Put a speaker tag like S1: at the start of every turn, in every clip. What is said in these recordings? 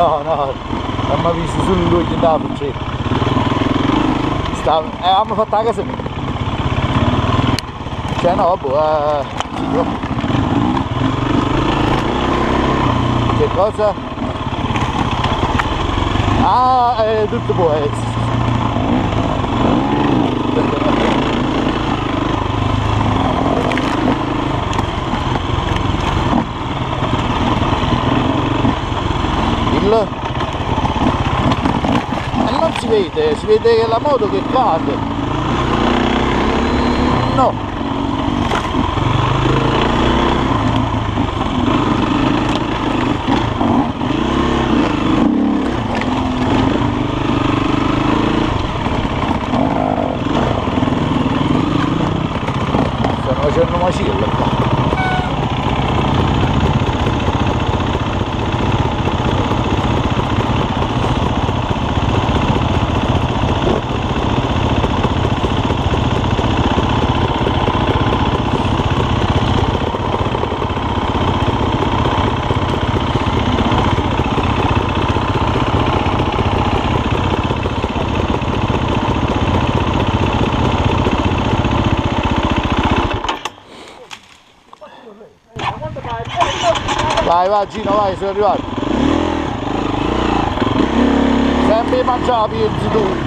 S1: No, no, non mi visto solo lui che andava per c'è. Abbiamo fatto la casa mia. Cioè no, boh, che cosa? Ah, tutto può essere. E non si vede che la moto che cade. No. Stanno facendo macello qua. Vai Gino, vai, sono arrivato. Sempre mangiare pienzi tu.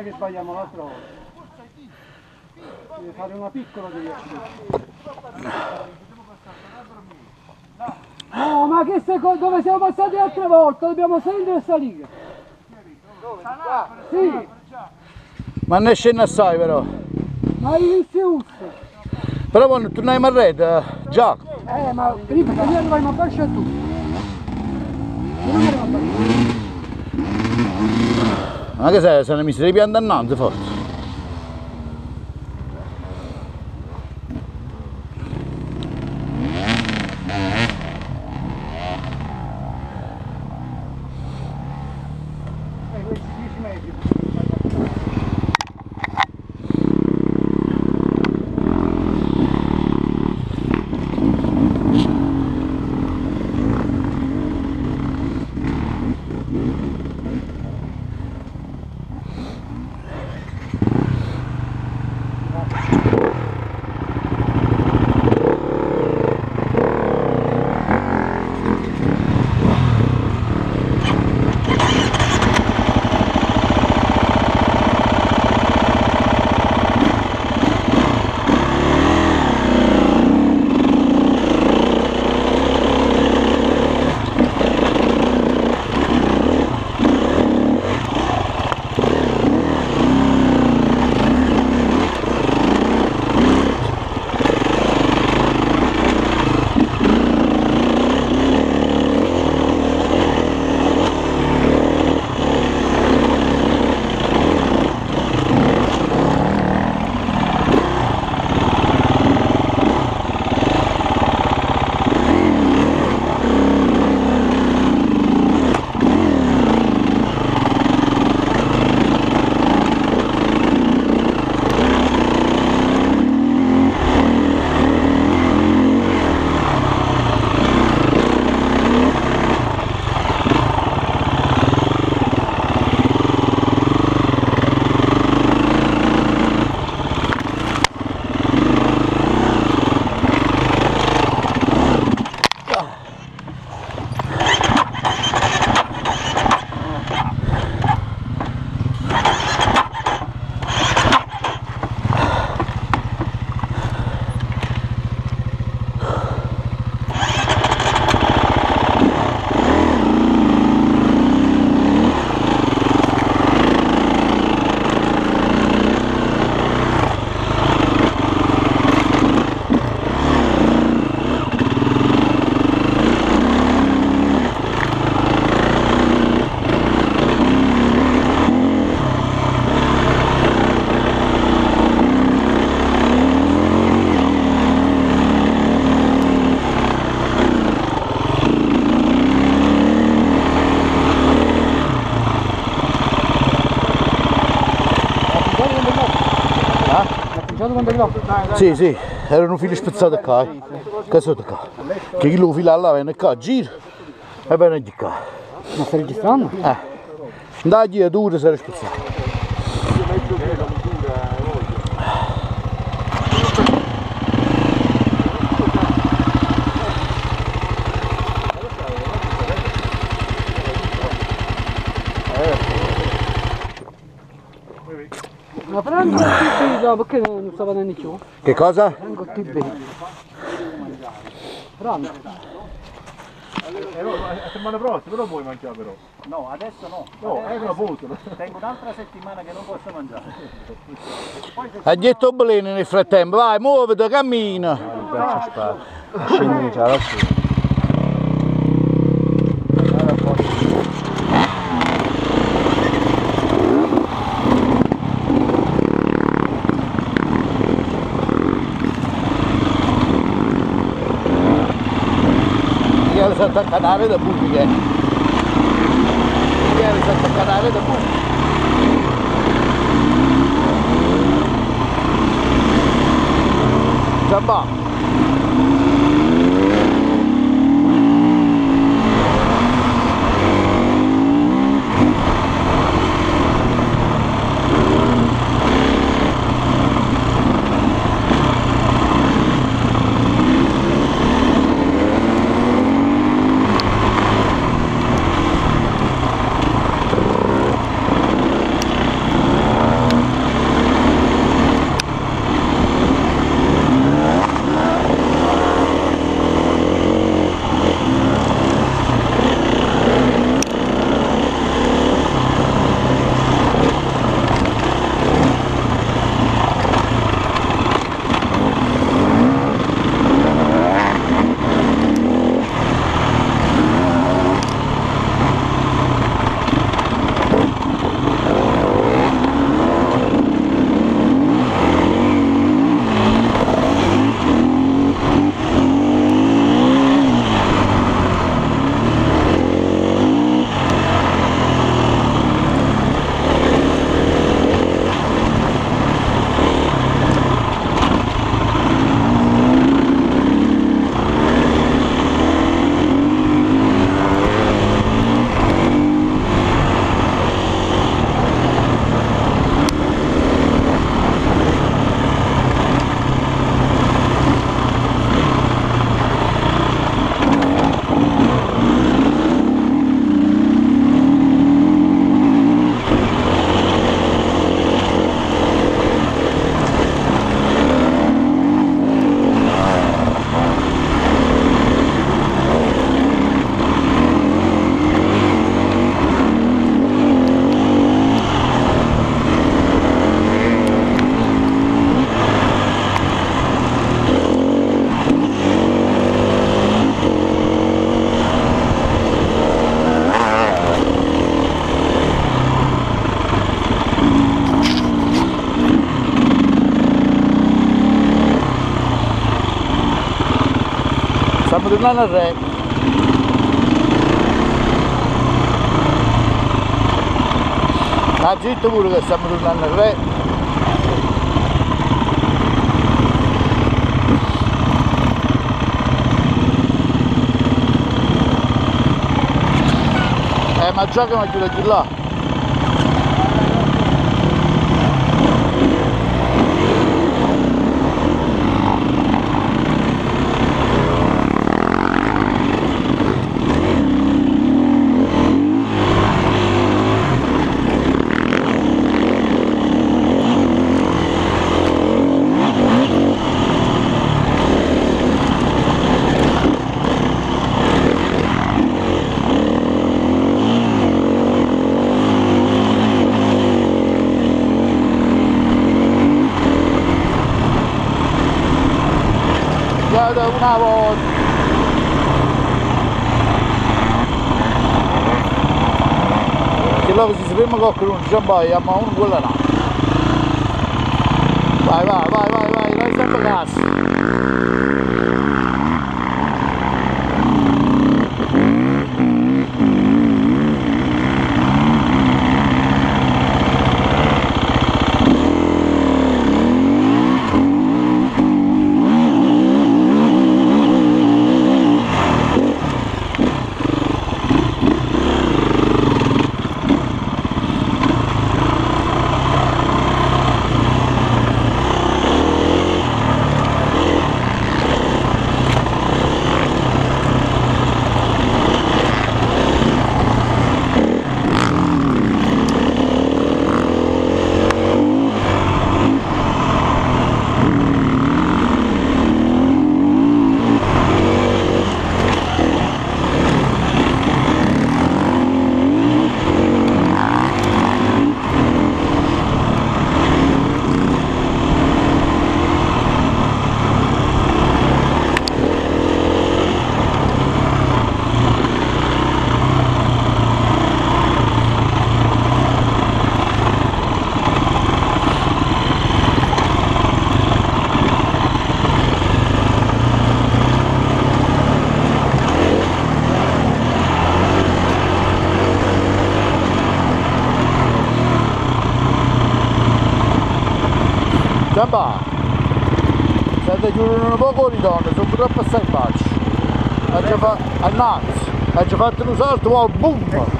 S2: che sbagliamo l'altra volta. Deve fare una piccola deviazione. No, ma che dove siamo passati l'altra volta? Dobbiamo sempre salire. Sì.
S1: Ma ne scende assai però.
S2: Ma hai visto usso?
S1: Però quando torniamo a rete, già.
S2: Ma prima che arriviamo a Bascia tu.
S1: Ma che sei? Se ne mi stai pianta annanzi forse.
S2: Questi 10 metri.
S1: Sì, sì, erano fili spezzati qua, che sotto qua. Che chi lo fila là viene qua, gira e viene di qua.
S2: Ma stai registrando?
S1: Dagli è duro se è spezzato.
S2: Ma prendo il perché non sta venendo più?
S1: Che cosa?
S2: Prendo il bene. Prendo.
S3: La settimana prossima lo puoi mangiare però.
S4: No, adesso no.
S3: No, è una foto.
S4: Tengo un'altra settimana che non posso mangiare.
S1: Ha detto Belene nel frattempo, vai, muoviti, cammina.
S3: Scendi già da solo.
S1: Sotto il canale da pubblica. Ieri sotto il canale da pubblica. Giambà. Stiamo tornando al re. Ah, zitto pure che stiamo tornando al re. Ma già che mi chiude di là. Una volta che là si sapeva qualcuno già vai ma uno quella no. Vai dai sempre gas. Giamba, state chiudendo un poco le donne, sono troppo assai facci. Ha già fatto, ha già fatto un salto, ma boom!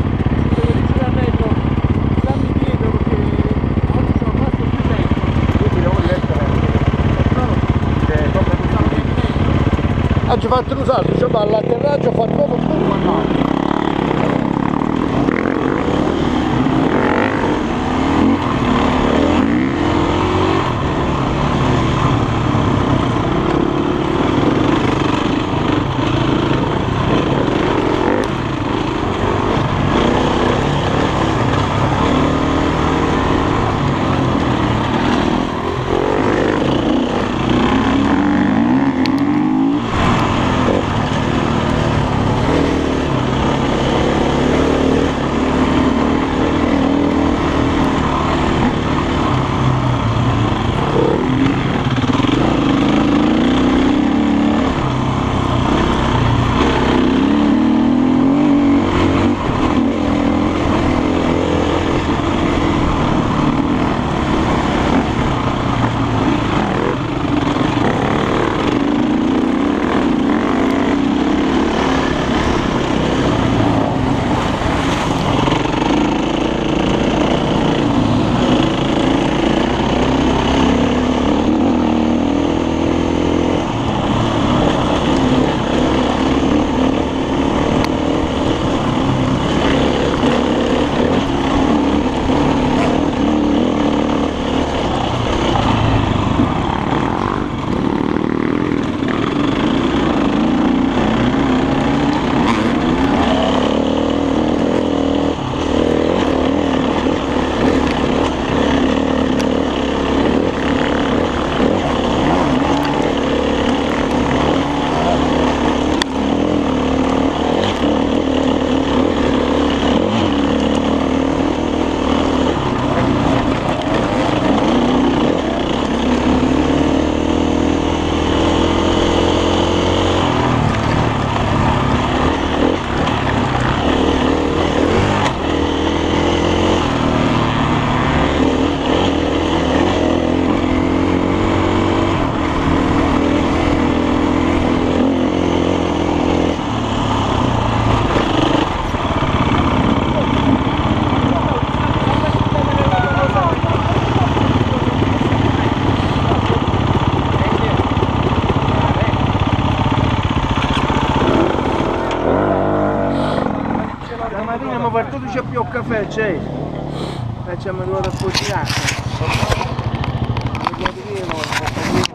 S1: Ha già fatto un salto, cioè all'atterraggio ha fatto proprio boom, mannaggia.
S5: tu c'è più caffè, c'è? Facciamo due da cucinare.